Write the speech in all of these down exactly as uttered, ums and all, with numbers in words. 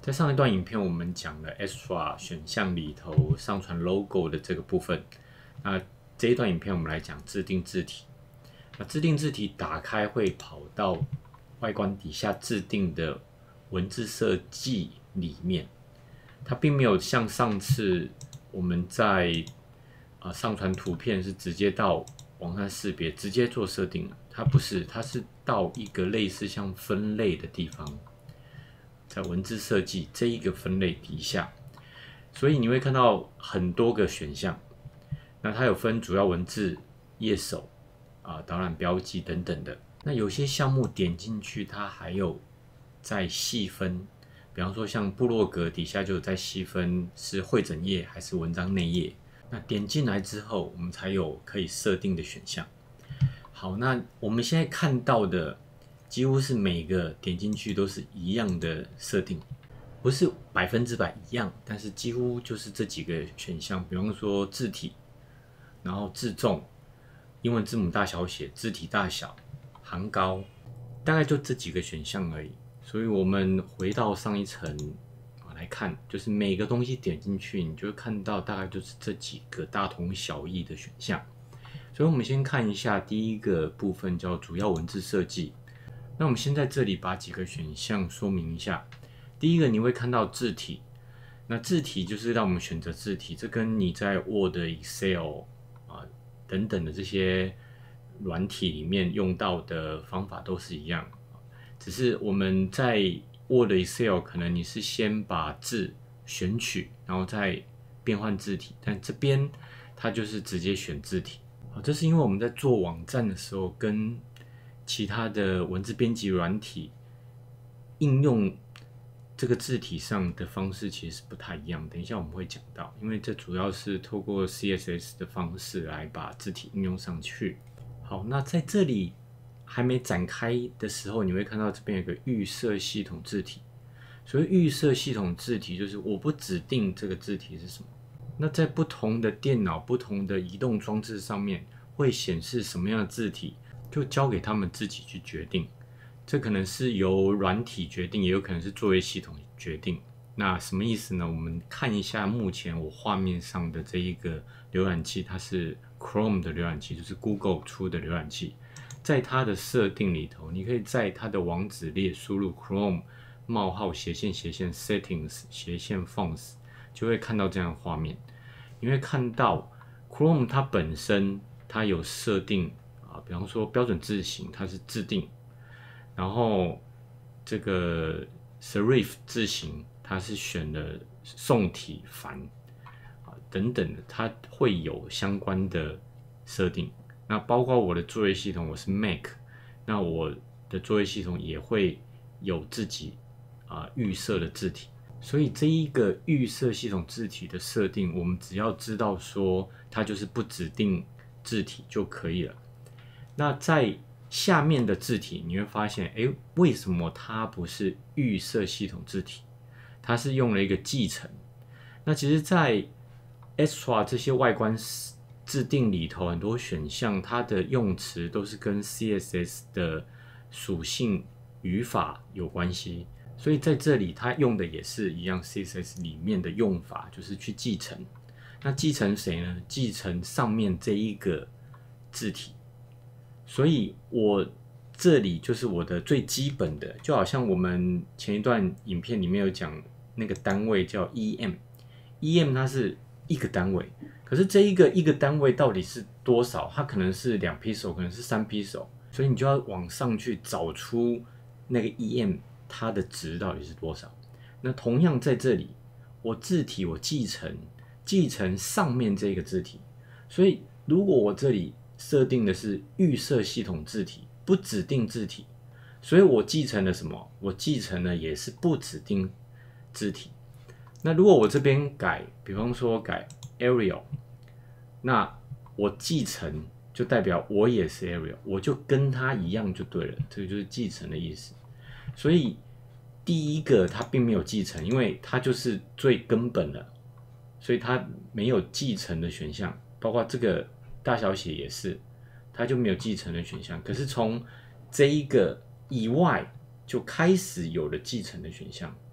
在上一段影片，我们讲了 Extra 选项里头上传 logo 的这个部分。那这一段影片，我们来讲制定字体。那制定字体打开会跑到外观底下制定的文字设计里面，它并没有像上次我们在呃上传图片是直接到网站识别直接做设定，它不是，它是到一个类似像分类的地方。在文字设计这一个分类底下，所以你会看到很多个选项。那它有分主要文字、页首啊、导览标记等等的。那有些项目点进去，它还有在细分，比方说像部落格底下就有在细分是会诊页还是文章内页。那点进来之后，我们才有可以设定的选项。好，那我们现在看到的。几乎是每个点进去都是一样的设定，不是百分之百一样，但是几乎就是这几个选项，比方说字体，然后字重、英文字母大小写、字体大小、行高，大概就这几个选项而已。所以我们回到上一层来看，就是每个东西点进去，你就会看到大概就是这几个大同小异的选项。所以我们先看一下第一个部分，叫主要文字设计。那我们先在这里把几个选项说明一下。第一个，你会看到字体，那字体就是让我们选择字体，这跟你在 Word、Excel 啊等等的这些软体里面用到的方法都是一样，只是我们在 Word、Excel 可能你是先把字选取，然后再变换字体，但这边它就是直接选字体。好，这是因为我们在做网站的时候跟其他的文字编辑软体应用这个字体上的方式其实是不太一样，等一下我们会讲到，因为这主要是透过 C S S 的方式来把字体应用上去。好，那在这里还没展开的时候，你会看到这边有个预设系统字体。所谓预设系统字体，就是我不指定这个字体是什么，那在不同的电脑、不同的移动装置上面会显示什么样的字体，就交给他们自己去决定，这可能是由软体决定，也有可能是作业系统决定。那什么意思呢？我们看一下目前我画面上的这一个浏览器，它是 Chrome 的浏览器，就是 Google 出的浏览器。在它的设定里头，你可以在它的网址列输入 Chrome 冒号斜线斜线 Settings 斜线 Fonts， 就会看到这样的画面。你会看到 Chrome 它本身它有设定。啊，比方说标准字型它是自定，然后这个 serif 字型它是选了宋体繁啊等等的，它会有相关的设定。那包括我的作业系统，我是 Mac， 那我的作业系统也会有自己啊预设的字体。所以这一个预设系统字体的设定，我们只要知道说它就是不指定字体就可以了。那在下面的字体，你会发现，哎，为什么它不是预设系统字体？它是用了一个继承。那其实，在 Extra 这些外观制定里头，很多选项它的用词都是跟 C S S 的属性语法有关系，所以在这里它用的也是一样 C S S 里面的用法，就是去继承。那继承谁呢？继承上面这一个字体。所以我这里就是我的最基本的，就好像我们前一段影片里面有讲那个单位叫 E M，E M 它是一个单位，可是这一个一个单位到底是多少？它可能是两 pixel， 可能是三 pixel， 所以你就要往上去找出那个 E M 它的值到底是多少。那同样在这里，我字体我继承继承上面这个字体，所以如果我这里设定的是预设系统字体，不指定字体，所以我继承了什么？我继承了也是不指定字体。那如果我这边改，比方说改 Arial， 那我继承就代表我也是 Arial， 我就跟它一样就对了，这个就是继承的意思。所以第一个它并没有继承，因为它就是最根本的，所以它没有继承的选项，包括这个大小写也是，它就没有继承的选项。可是从这一个以外，就开始有了继承的选项。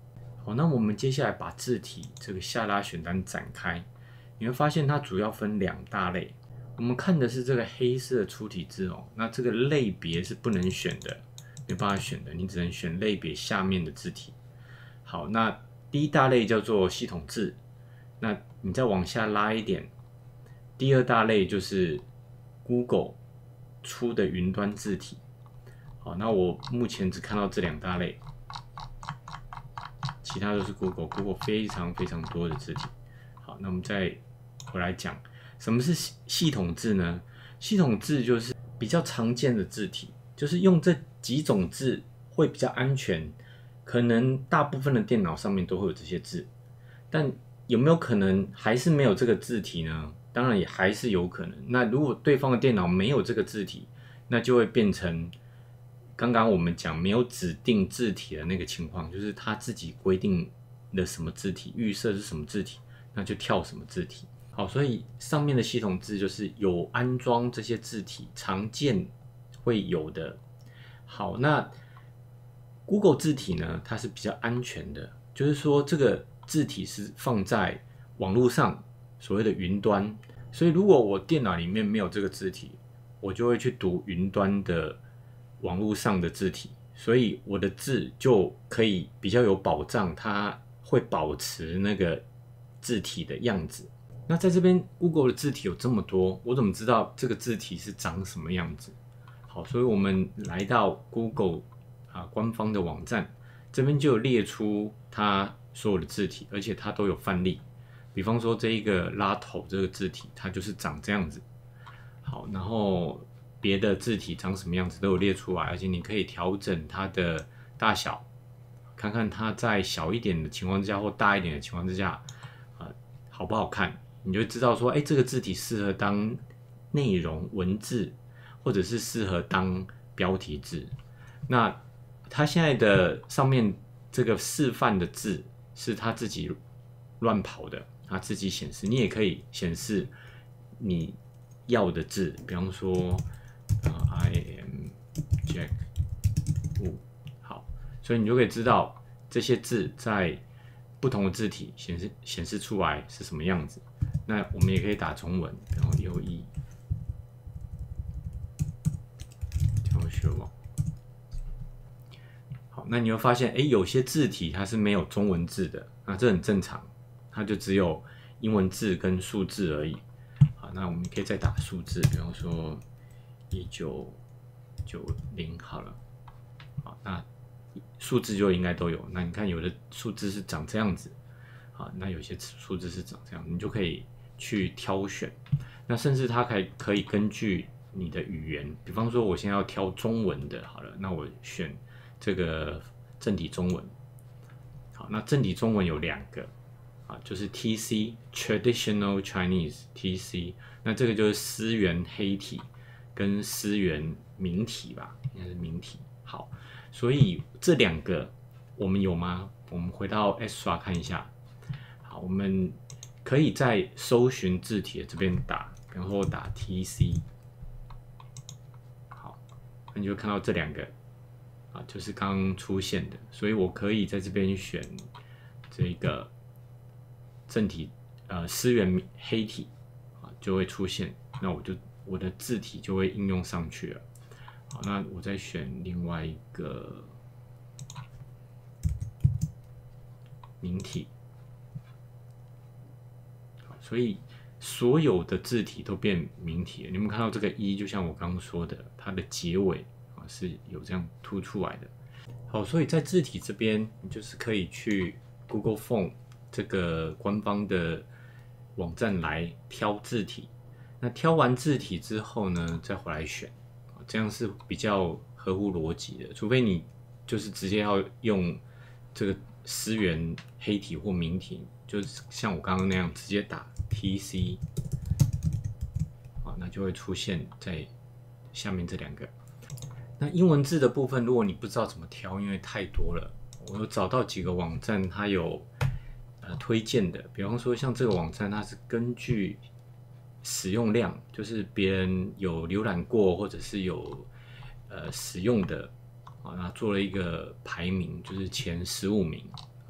好，那我们接下来把字体这个下拉选单展开，你会发现它主要分两大类。我们看的是这个黑色粗体字哦，那这个类别是不能选的，没办法选的，你只能选类别下面的字体。好，那第一大类叫做系统字，那你再往下拉一点，第二大类就是 Google 出的云端字体。好，那我目前只看到这两大类。其他都是 Google，Google Google 非常非常多的字体。好，那我们再回来讲，什么是系统字呢？系统字就是比较常见的字体，就是用这几种字会比较安全。可能大部分的电脑上面都会有这些字，但有没有可能还是没有这个字体呢？当然也还是有可能。那如果对方的电脑没有这个字体，那就会变成刚刚我们讲没有指定字体的那个情况，就是他自己规定的什么字体，预设是什么字体，那就跳什么字体。好，所以上面的系统字就是有安装这些字体，常见会有的。好，那 Google 字体呢，它是比较安全的，就是说这个字体是放在网络上，所谓的云端。所以如果我电脑里面没有这个字体，我就会去读云端的网络上的字体，所以我的字就可以比较有保障，它会保持那个字体的样子。那在这边 Google 的字体有这么多，我怎么知道这个字体是长什么样子？好，所以我们来到 Google 啊官方的网站，这边就有列出它所有的字体，而且它都有范例。比方说这一个拉头这个字体，它就是长这样子。好，然后别的字体长什么样子都有列出来，而且你可以调整它的大小，看看它在小一点的情况之下或大一点的情况之下，呃，好不好看，你就知道说，哎，这个字体适合当内容文字，或者是适合当标题字。那它现在的上面这个示范的字是它自己乱跑的，它自己显示，你也可以显示你要的字，比方说，呃 ，I am Jack Wu， 好，所以你就可以知道这些字在不同的字体显示显示出来是什么样子。那我们也可以打中文，然后右翼教学网。好，那你会发现，哎，有些字体它是没有中文字的，那这很正常，它就只有英文字跟数字而已。好，那我们可以再打数字，比方说一九九零好了。好，那数字就应该都有。那你看，有的数字是长这样子，啊，那有些数字是长这样，你就可以去挑选。那甚至它可以可以根据你的语言，比方说我现在要挑中文的，好了，那我选这个正体中文。好，那正体中文有两个。啊，就是 T C Traditional Chinese T C， 那这个就是思源黑体跟思源明体吧，应该是明体。好，所以这两个我们有吗？我们回到 Extra 看一下。好，我们可以在搜寻字体的这边打，比方说我打 T C， 好，那你就看到这两个啊，就是刚刚出现的，所以我可以在这边选这个。正体呃思源黑体啊就会出现，那我就我的字体就会应用上去了。好，那我再选另外一个明体。好，所以所有的字体都变明体了。你们看到这个一，就像我刚刚说的，它的结尾啊是有这样凸出来的。好，所以在字体这边，你就是可以去 Google Font。这个官方的网站来挑字体，那挑完字体之后呢，再回来选，这样是比较合乎逻辑的。除非你就是直接要用这个思源黑体或明体，就是像我刚刚那样直接打 T C， 啊，那就会出现在下面这两个。那英文字的部分，如果你不知道怎么挑，因为太多了，我有找到几个网站，它有。呃，推荐的，比方说像这个网站，它是根据使用量，就是别人有浏览过或者是有呃使用的啊，那做了一个排名，就是前十五名啊，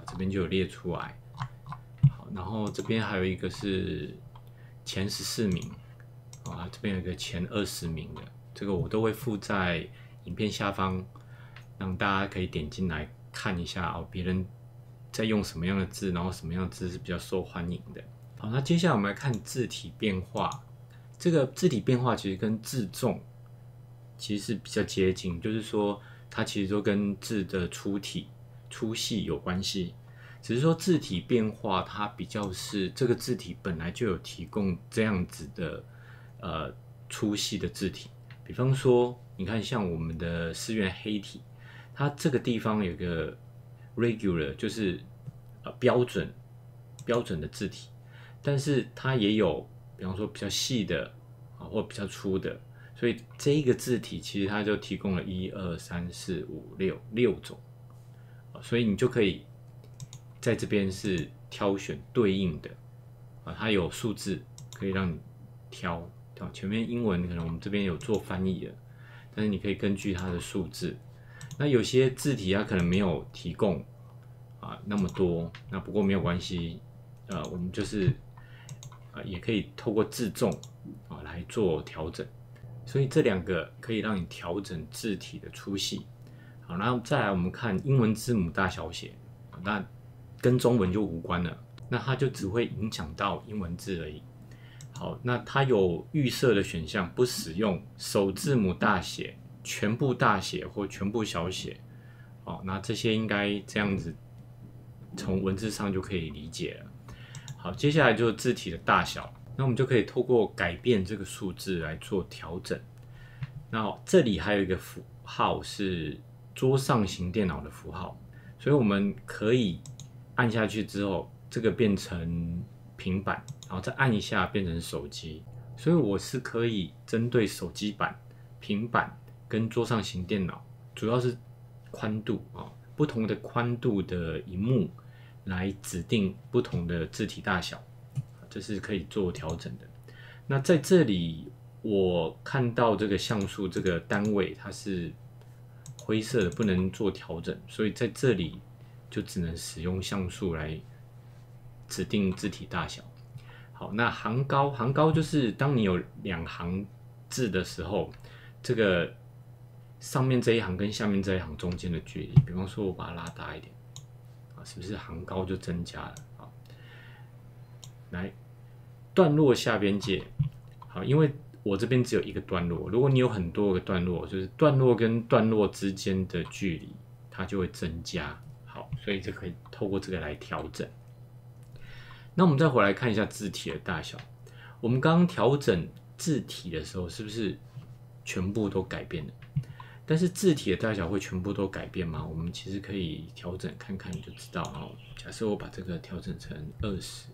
这边就有列出来。好，然后这边还有一个是前十四名，啊，这边有一个前二十名的，这个我都会附在影片下方，让大家可以点进来看一下哦，别人在用什么样的字，然后什么样的字是比较受欢迎的。好，那接下来我们来看字体变化。这个字体变化其实跟字重其实是比较接近，就是说它其实都跟字的粗体、粗细有关系。只是说字体变化，它比较是这个字体本来就有提供这样子的呃粗细的字体。比方说，你看像我们的思源黑体，它这个地方有个 regular， 就是呃标准标准的字体。但是它也有，比方说比较细的啊，或比较粗的，所以这一个字体其实它就提供了一二三四五六六种，所以你就可以在这边是挑选对应的啊，它有数字可以让你挑，前面英文可能我们这边有做翻译的，但是你可以根据它的数字，那有些字体它可能没有提供啊那么多，那不过没有关系，呃，我们就是。也可以透过字重啊来做调整，所以这两个可以让你调整字体的粗细。好，然后再来我们看英文字母大小写，那跟中文就无关了，那它就只会影响到英文字而已。好，那它有预设的选项，不使用首字母大写、全部大写或全部小写。哦，那这些应该这样子从文字上就可以理解了。好，接下来就是字体的大小，那我们就可以透过改变这个数字来做调整。那这里还有一个符号是桌上型电脑的符号，所以我们可以按下去之后，这个变成平板，然后再按一下变成手机。所以我是可以针对手机版、平板跟桌上型电脑，主要是宽度啊，不同的宽度的萤幕。来指定不同的字体大小，这是可以做调整的。那在这里，我看到这个像素这个单位它是灰色的，不能做调整，所以在这里就只能使用像素来指定字体大小。好，那行高，行高就是当你有两行字的时候，这个上面这一行跟下面这一行中间的距离，比方说我把它拉大一点。是不是行高就增加了？好，来段落下边界，好，因为我这边只有一个段落，如果你有很多个段落，就是段落跟段落之间的距离，它就会增加。好，所以就可以透过这个来调整。那我们再回来看一下字体的大小，我们刚刚调整字体的时候，是不是全部都改变了？但是字体的大小会全部都改变吗？我们其实可以调整看看，你就知道哦。假设我把这个调整成二十，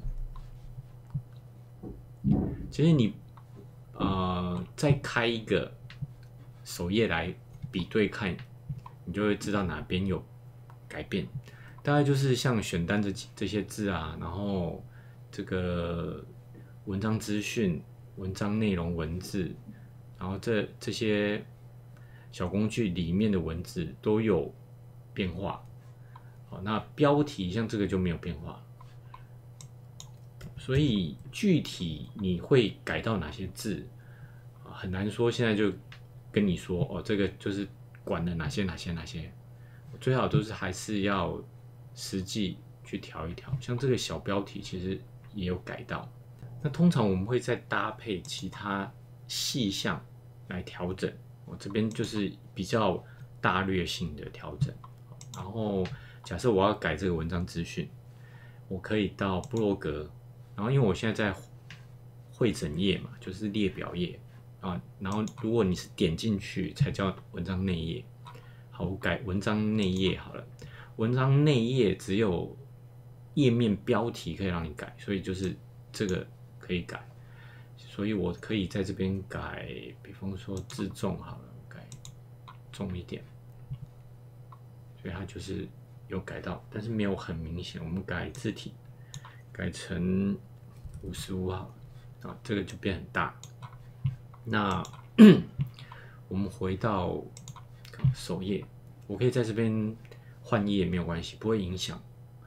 其实你呃再开一个首页来比对看，你就会知道哪边有改变。大概就是像选单这这些字啊，然后这个文章资讯、文章内容、文字，然后这这些。小工具里面的文字都有变化，好，那标题像这个就没有变化，所以具体你会改到哪些字，很难说。现在就跟你说哦，这个就是管了哪些哪些哪些，最好都是还是要实际去调一调。像这个小标题其实也有改到，那通常我们会再搭配其他细项来调整。我这边就是比较大略性的调整，然后假设我要改这个文章资讯，我可以到部落格，然后因为我现在在汇整页嘛，就是列表页啊，然后如果你是点进去才叫文章内页，好，我改文章内页好了，文章内页只有页面标题可以让你改，所以就是这个可以改。所以我可以在这边改，比方说字重好了，改重一点，所以它就是有改到，但是没有很明显。我们改字体，改成五十五好了，啊，这个就变很大。那我们回到首页，我可以在这边换页没有关系，不会影响。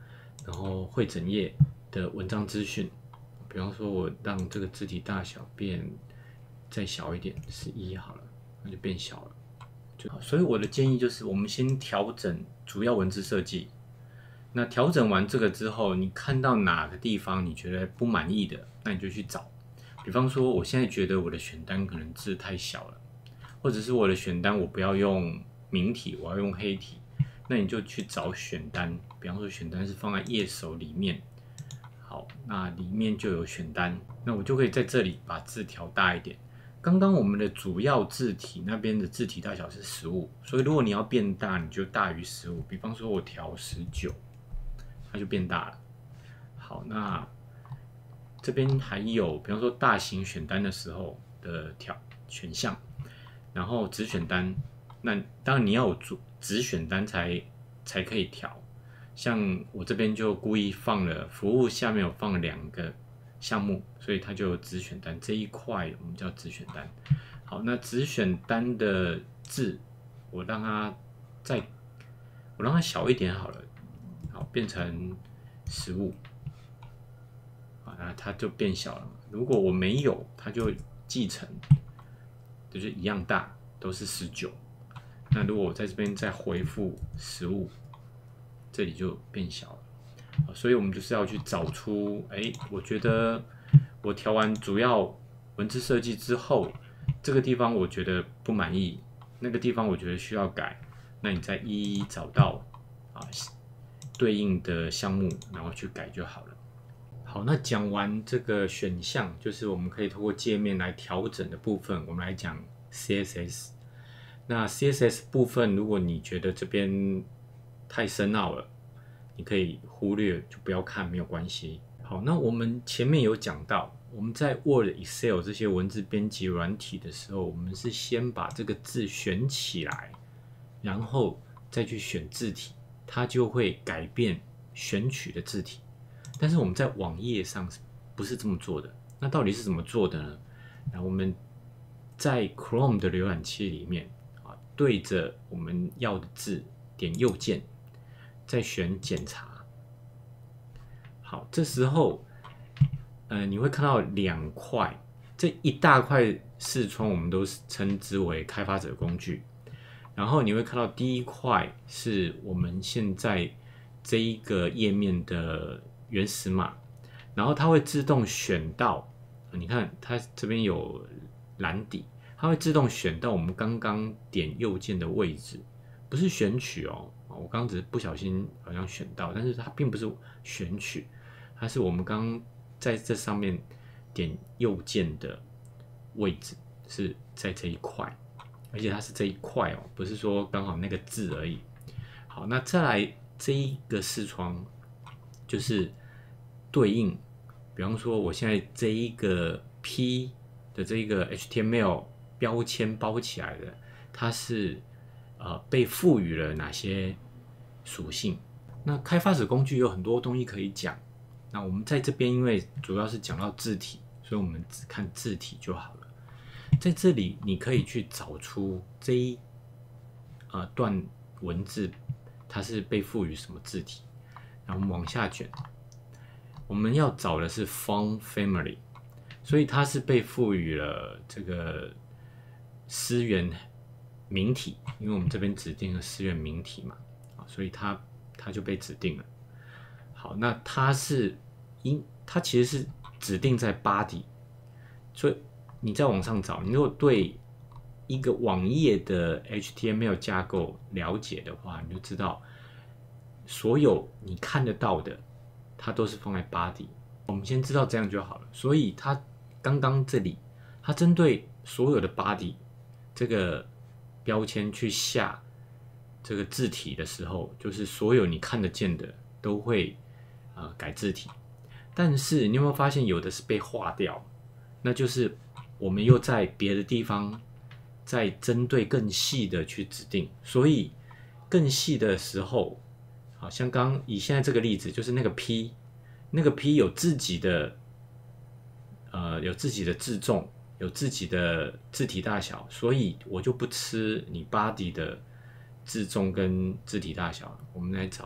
然后会诊页的文章资讯，比方说我让这个字体大小变再小一点，十一好了，那就变小了。就所以我的建议就是，我们先调整主要文字设计。那调整完这个之后，你看到哪个地方你觉得不满意的，那你就去找。比方说，我现在觉得我的选单可能字太小了，或者是我的选单我不要用明体，我要用黑体，那你就去找选单。比方说，选单是放在页首里面，好，那里面就有选单，那我就可以在这里把字调大一点。刚刚我们的主要字体那边的字体大小是十五，所以如果你要变大，你就大于十五。比方说我调十九，它就变大了。好，那这边还有，比方说大型选单的时候的调选项，然后子选单，那当然你要有主子选单才才可以调。像我这边就故意放了服务下面有放两个项目，所以它就有子选单这一块，我们叫子选单。好，那子选单的字，我让它再我让它小一点好了，好，变成十五，啊，那它就变小了。如果我没有，它就继承，就是一样大，都是十九。那如果我在这边再回复十五，这里就变小了。所以我们就是要去找出，哎，我觉得我调完主要文字设计之后，这个地方我觉得不满意，那个地方我觉得需要改，那你再一一找到啊对应的项目，然后去改就好了。好，那讲完这个选项，就是我们可以透过界面来调整的部分，我们来讲 C S S。那 C S S 部分，如果你觉得这边太深奥了，你可以忽略，就不要看，没有关系。好，那我们前面有讲到，我们在 Word、Excel 这些文字编辑软体的时候，我们是先把这个字选起来，然后再去选字体，它就会改变选取的字体。但是我们在网页上不是这么做的，那到底是怎么做的呢？那我们在 Chrome 的浏览器里面啊，对着我们要的字点右键，再选检查。好，这时候，呃，你会看到两块，这一大块视窗我们都称之为开发者工具。然后你会看到第一块是我们现在这一个页面的原始码，然后它会自动选到，你看它这边有蓝底，它会自动选到我们刚刚点右键的位置，不是选取哦。我刚刚只是不小心好像选到，但是它并不是选取，它是我们刚刚在这上面点右键的位置是在这一块，而且它是这一块哦，不是说刚好那个字而已。好，那再来这一个视窗就是对应，比方说我现在这一个 P 的这一个 H T M L 标签包起来的，它是呃被赋予了哪些属性？那开发者工具有很多东西可以讲，那我们在这边因为主要是讲到字体，所以我们只看字体就好了。在这里你可以去找出这一呃段文字它是被赋予什么字体，然后我们往下卷，我们要找的是 font family， 所以它是被赋予了这个思源明体，因为我们这边指定了思源明体嘛，所以它它就被指定了。好，那它是因它其实是指定在 body， 所以你再往上找，你如果对一个网页的 H T M L 架构了解的话，你就知道所有你看得到的，它都是放在 body。我们先知道这样就好了。所以它刚刚这里，它针对所有的 body 这个标签去下这个字体的时候，就是所有你看得见的都会呃改字体。但是你有没有发现有的是被划掉？那就是我们又在别的地方再针对更细的去指定，所以更细的时候，好像刚以现在这个例子，就是那个 P， 那个 P 有自己的呃有自己的字重，有自己的字体大小，所以我就不吃你 body 的字重跟字体大小了。我们来找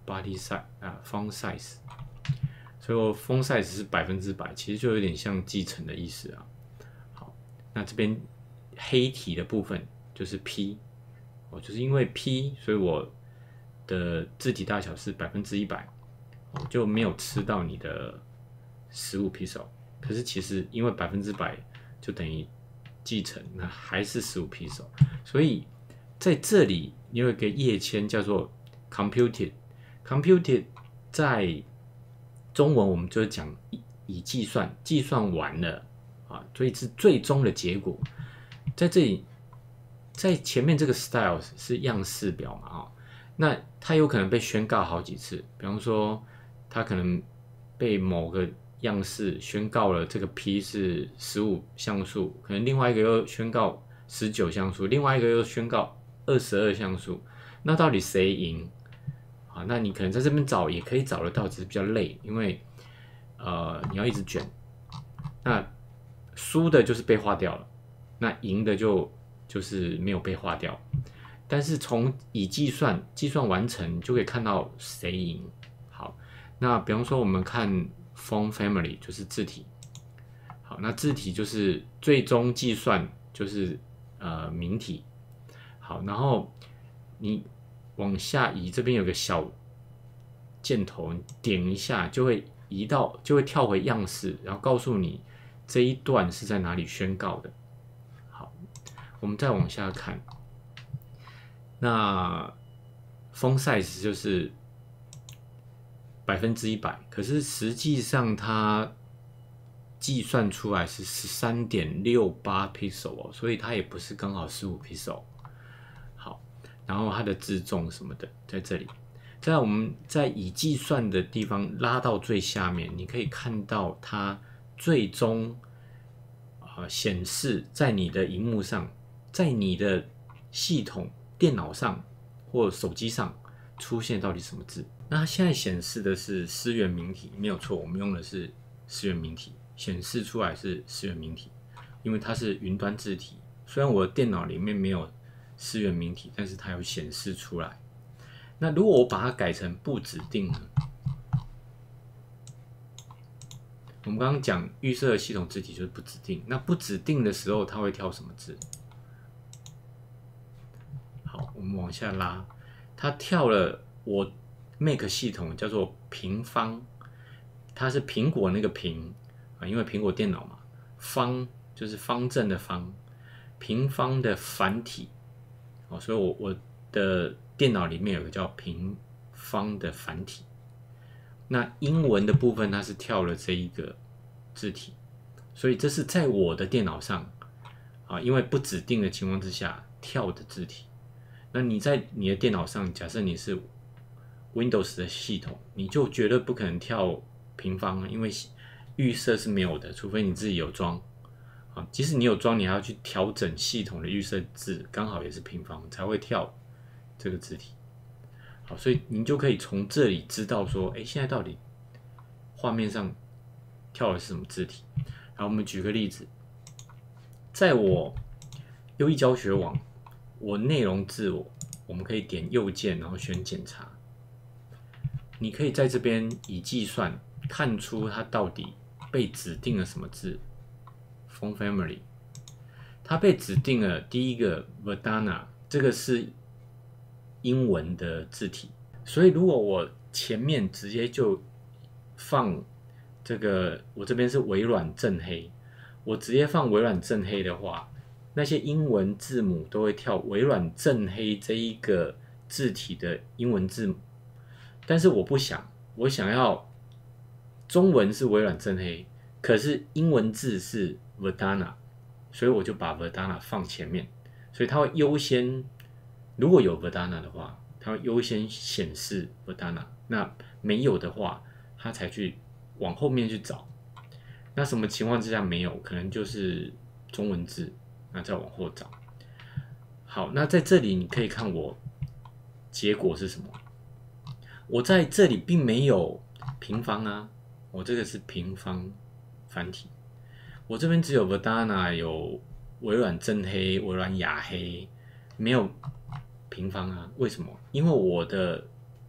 body size 啊 font size， 所以我 font size 是百分之百，其实就有点像继承的意思啊。好，那这边黑体的部分就是 P， 哦，就是因为 P， 所以我的字体大小是百分之一百，我就没有吃到你的十五 pixel。可是其实因为百分之百就等于继承，那还是十五 pixel， 所以在这里你有一个页签叫做 computed，computed 在中文我们就讲已计算，计算完了啊，所以是最终的结果。在这里，在前面这个 style 是样式表嘛，啊，那它有可能被宣告好几次，比方说它可能被某个样式宣告了这个 P 是十五像素，可能另外一个又宣告十九像素，另外一个又宣告二十二像素，那到底谁赢？啊，那你可能在这边找也可以找得到，只是比较累，因为呃你要一直卷，那输的就是被划掉了，那赢的就就是没有被划掉。但是从已计算计算完成就可以看到谁赢。好，那比方说我们看 font family 就是字体，好，那字体就是最终计算就是呃明体。好，然后你往下移，这边有个小箭头，点一下就会移到，就会跳回样式，然后告诉你这一段是在哪里宣告的。好，我们再往下看，那 font size 就是百分之一百，可是实际上它计算出来是十三点六八 pixel 哦，所以它也不是刚好十五 pixel。好，然后它的自重什么的在这里，在我们在已计算的地方拉到最下面，你可以看到它最终呃显示在你的荧幕上，在你的系统电脑上或手机上出现到底什么字。那它现在显示的是思源明体，没有错，我们用的是思源明体，显示出来是思源明体，因为它是云端字体。虽然我的电脑里面没有思源明体，但是它有显示出来。那如果我把它改成不指定呢？我们刚刚讲预设的系统字体就是不指定，那不指定的时候它会跳什么字？好，我们往下拉，它跳了我 Mac 系统叫做平方，它是苹果那个平啊，因为苹果电脑嘛，方就是方正的方，平方的繁体，哦，所以我我的电脑里面有个叫平方的繁体。那英文的部分它是跳了这一个字体，所以这是在我的电脑上啊，因为不指定的情况之下跳的字体。那你在你的电脑上，假设你是 Windows 的系统，你就绝对不可能跳平方，因为预设是没有的，除非你自己有装啊。即使你有装，你还要去调整系统的预设字，刚好也是平方才会跳这个字体。好，所以您就可以从这里知道说，哎，现在到底画面上跳的是什么字体。然后我们举个例子，在我优异教学网，我内容字我我们可以点右键，然后选检查。你可以在这边以计算看出它到底被指定了什么字。Font family， 它被指定了第一个 Verdana， 这个是英文的字体，所以如果我前面直接就放这个，我这边是微软正黑，我直接放微软正黑的话，那些英文字母都会跳微软正黑这一个字体的英文字母。但是我不想，我想要中文是微软正黑，可是英文字是 Verdana， 所以我就把 Verdana 放前面，所以它会优先，如果有 Verdana 的话，它会优先显示 Verdana， 那没有的话，它才去往后面去找。那什么情况之下没有，可能就是中文字，那再往后找。好，那在这里你可以看我结果是什么。我在这里并没有平方啊，我这个是平方繁体，我这边只有 Verdana 有微软正黑、微软雅黑，没有平方啊。为什么？因为我的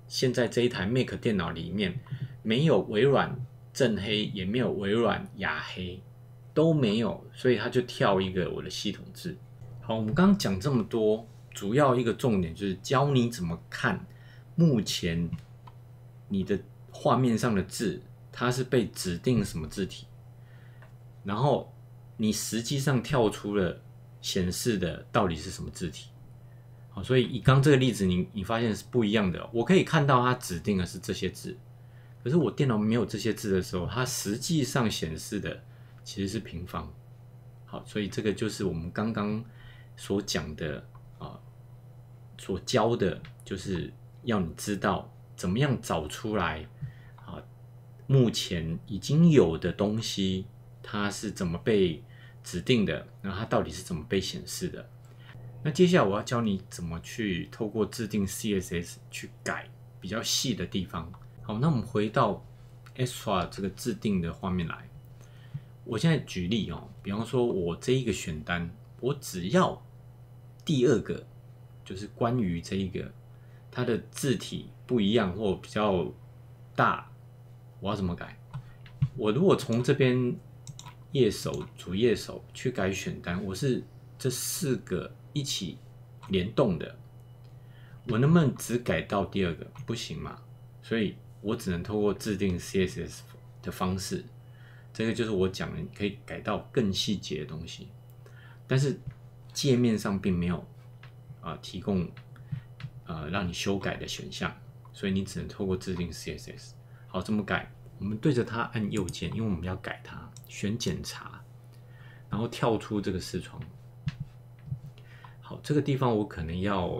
现在这一台 Mac 电脑里面没有微软正黑，也没有微软雅黑，都没有，所以它就跳一个我的系统字。好，我们刚刚讲这么多，主要一个重点就是教你怎么看目前你的画面上的字，它是被指定什么字体，然后你实际上跳出了显示的到底是什么字体。好，所以以刚这个例子你，你发现是不一样的。我可以看到它指定的是这些字，可是我电脑没有这些字的时候，它实际上显示的其实是平方。好，所以这个就是我们刚刚所讲的啊，所教的就是要你知道怎么样找出来啊，目前已经有的东西它是怎么被指定的，然后它到底是怎么被显示的。那接下来我要教你怎么去透过制定 C S S 去改比较细的地方。好，那我们回到 Extra 这个制定的画面来。我现在举例哦，比方说我这一个选单，我只要第二个就是关于这一个它的字体不一样或比较大，我要怎么改？我如果从这边页首主页首去改选单，我是这四个一起联动的，我能不能只改到第二个？不行嘛，所以我只能透过制定 C S S 的方式。这个就是我讲的，你可以改到更细节的东西，但是界面上并没有啊、呃、提供呃让你修改的选项，所以你只能透过制定 C S S。好，怎么改？我们对着它按右键，因为我们要改它，选检查，然后跳出这个视窗。好，这个地方我可能要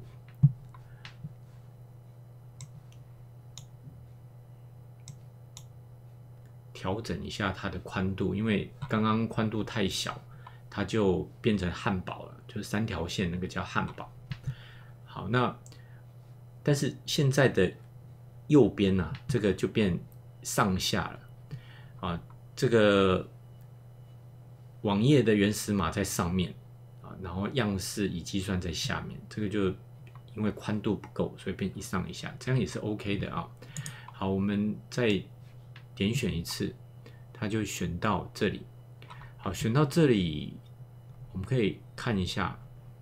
调整一下它的宽度，因为刚刚宽度太小，它就变成汉堡了，就是三条线那个叫汉堡。好，那但是现在的右边啊，这个就变上下了啊，这个网页的原始码在上面啊，然后样式已计算在下面，这个就因为宽度不够，所以变一上一下，这样也是 OK 的啊。好，我们再点选一次，它就选到这里。好，选到这里，我们可以看一下，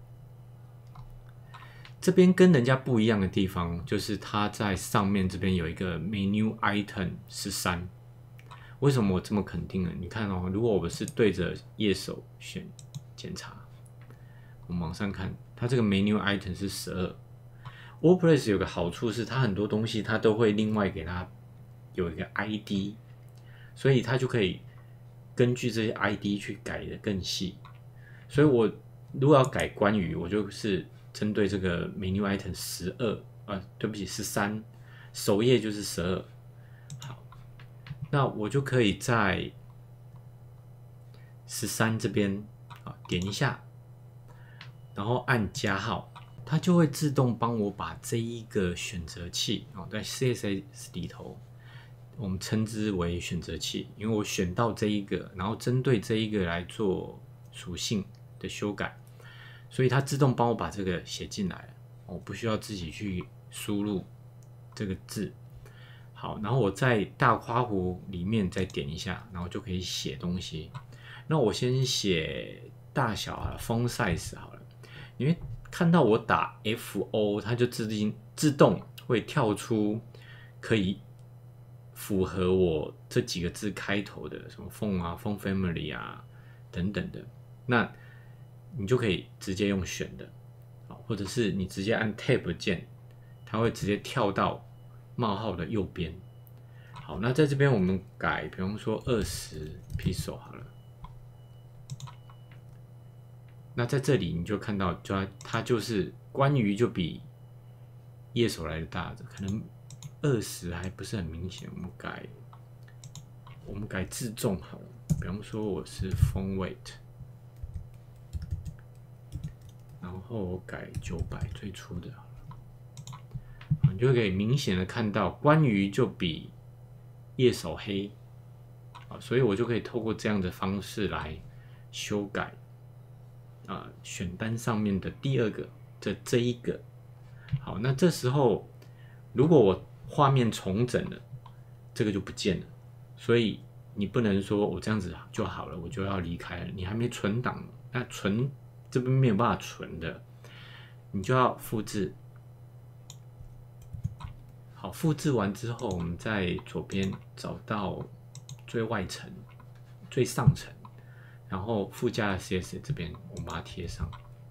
这边跟人家不一样的地方，就是它在上面这边有一个 Menu Item 十三。为什么我这么肯定呢？你看哦，如果我们是对着页首选检查，我们往上看，它这个 Menu Item 是十二。WordPress 有个好处是，它很多东西它都会另外给它有一个 I D， 所以它就可以根据这些 I D 去改的更细。所以我如果要改关于，我就是针对这个 Menu Item 十二啊，对不起十三，首页就是十二。好，那我就可以在十三这边啊点一下，然后按加号。它就会自动帮我把这一个选择器哦，在 C S S 里头，我们称之为选择器，因为我选到这一个，然后针对这一个来做属性的修改，所以它自动帮我把这个写进来了，我不需要自己去输入这个字。好，然后我在大括弧里面再点一下，然后就可以写东西。那我先写大小啊 ，font size 好了，因为看到我打 F O， 它就自定自动会跳出可以符合我这几个字开头的，什么 font 啊、font family 啊等等的。那你就可以直接用选的，或者是你直接按 Tab 键，它会直接跳到冒号的右边。好，那在这边我们改，比方说二十 pixel 好了。那在这里你就看到，就它就是关于就比页首来的大，可能二十还不是很明显。我们改，我们改自重好了。比方说我是 font weight， 然后我改九百最初的好了，你就可以明显的看到关于就比页首黑，所以我就可以透过这样的方式来修改。啊、呃，选单上面的第二个这这一个，好，那这时候如果我画面重整了，这个就不见了。所以你不能说我这样子就好了，我就要离开了。你还没存档，那存这边没有办法存的，你就要复制。好，复制完之后，我们在左边找到最外层、最上层，然后附加的 C S S 这边我们把它贴上。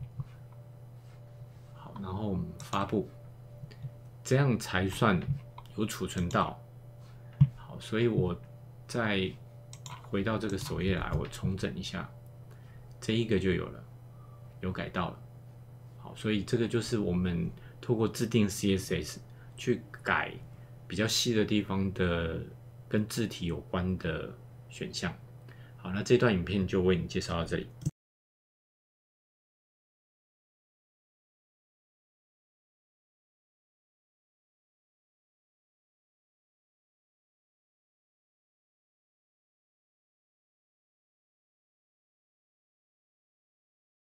好，然后我们发布，这样才算有储存到。好，所以我再回到这个首页来，我重整一下，这一个就有了，有改到了。好，所以这个就是我们透过自定 C S S 去改比较细的地方的跟字体有关的选项。好，那这段影片就为你介绍到这里。